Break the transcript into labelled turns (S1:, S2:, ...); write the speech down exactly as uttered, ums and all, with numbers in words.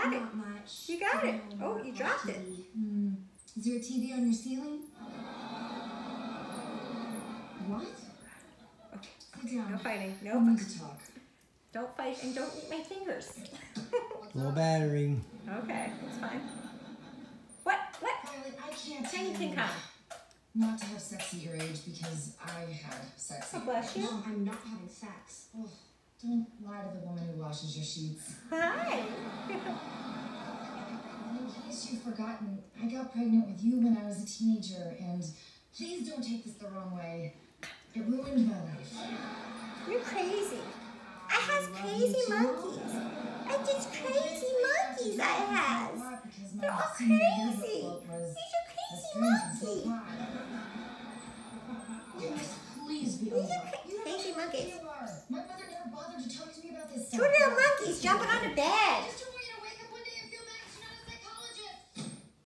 S1: got it.
S2: Not much.
S1: You got it.
S2: No,
S1: Oh, you dropped it.
S2: Hmm. Is there a T V on your ceiling? What?
S1: Okay.
S2: Sit down.
S1: No fighting. No.
S2: We need to talk.
S1: Don't fight and don't eat my fingers.
S3: Low battery.
S1: Okay, that's fine. What? What?
S2: Violet, I can't tell
S1: Anything
S2: you
S1: come.
S2: not to have sex at your age because I had sex
S1: Oh,
S2: at
S1: bless you.
S2: Mom, I'm not having sex. Oh, don't lie to the woman who washes your sheets.
S1: Hi.
S2: In case you've forgotten, I got pregnant with you when I was a teenager, and please don't take this the wrong way. It ruined my life.
S1: You're crazy. I has crazy monkeys. I just crazy monkeys I has. They're all crazy. These are crazy monkeys.
S2: Yes, please be
S1: These
S2: over.
S1: are cra crazy monkeys.
S2: My mother never bothered to talk to me about this
S1: Two
S2: stuff.
S1: little monkeys jumping on the bed.